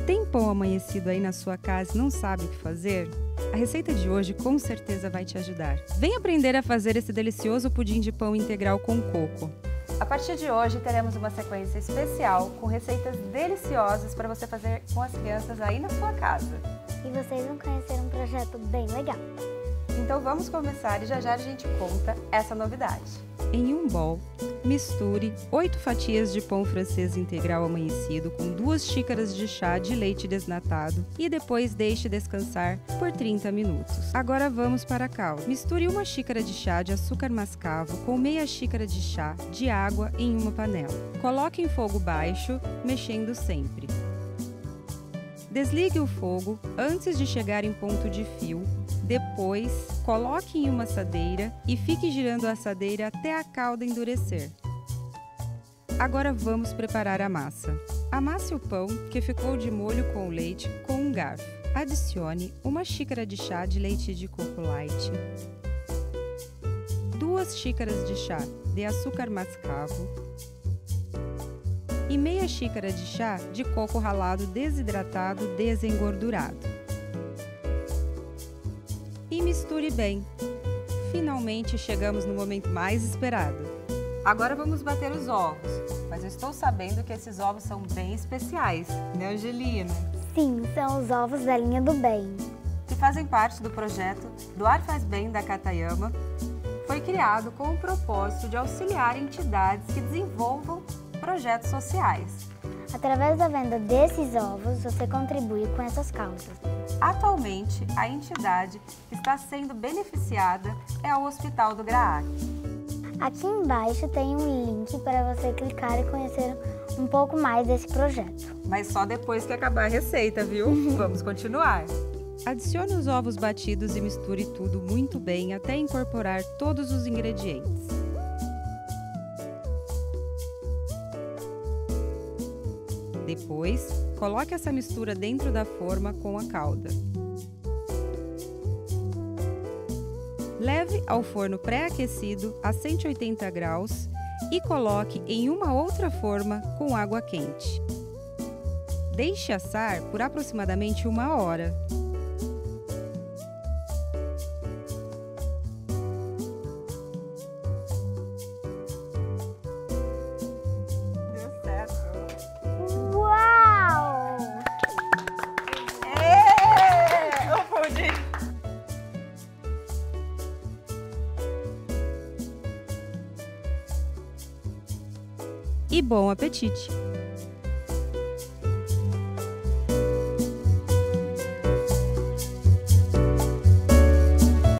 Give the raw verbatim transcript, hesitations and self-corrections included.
Tem pão amanhecido aí na sua casa e não sabe o que fazer? A receita de hoje com certeza vai te ajudar. Vem aprender a fazer esse delicioso pudim de pão integral com coco. A partir de hoje teremos uma sequência especial com receitas deliciosas para você fazer com as crianças aí na sua casa. E vocês vão conhecer um projeto bem legal. Então vamos começar e já já a gente conta essa novidade. Em um bowl, misture oito fatias de pão francês integral amanhecido com duas xícaras de chá de leite desnatado e depois deixe descansar por trinta minutos. Agora vamos para a calda. Misture uma xícara de chá de açúcar mascavo com meia xícara de chá de água em uma panela. Coloque em fogo baixo, mexendo sempre. Desligue o fogo antes de chegar em ponto de fio. Depois, coloque em uma assadeira e fique girando a assadeira até a calda endurecer. Agora vamos preparar a massa. Amasse o pão, que ficou de molho com o leite, com um garfo. Adicione uma xícara de chá de leite de coco light, duas xícaras de chá de açúcar mascavo e meia xícara de chá de coco ralado desidratado desengordurado. E misture bem. Finalmente chegamos no momento mais esperado. Agora vamos bater os ovos, mas eu estou sabendo que esses ovos são bem especiais, né, Angelina? Sim, são os ovos da linha do bem. Que fazem parte do projeto Doar Faz Bem da Katayama. Foi criado com o propósito de auxiliar entidades que desenvolvam projetos sociais. Através da venda desses ovos, você contribui com essas causas. Atualmente, a entidade que está sendo beneficiada é o Hospital do Graac. Aqui embaixo tem um link para você clicar e conhecer um pouco mais desse projeto. Mas só depois que acabar a receita, viu? Vamos continuar. Adicione os ovos batidos e misture tudo muito bem até incorporar todos os ingredientes. Depois, coloque essa mistura dentro da forma com a calda. Leve ao forno pré-aquecido a cento e oitenta graus e coloque em uma outra forma com água quente. Deixe assar por aproximadamente uma hora. E bom apetite!